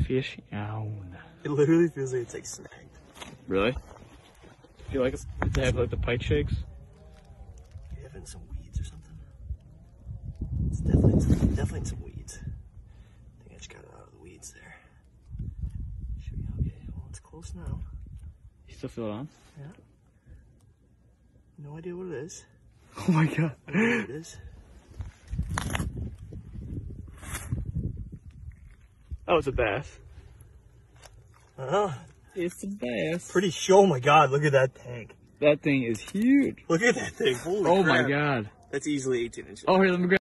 Fish on. It literally feels like it's like snagged. Really? Feel like they have like the pike shakes? Maybe having some weeds or something. It's definitely in some weeds. I think I just got it out of the weeds there. Should be okay. Well, it's close now. You still feel it on? Yeah. No idea what it is. Oh my god. I don't know what it is. Oh, it's a bass. Oh, It's a bass. pretty sure. Oh my god, look at that tank. That thing is huge. Look at that thing. Holy Oh crap. my god. That's easily 18 inches. Oh, here, let me grab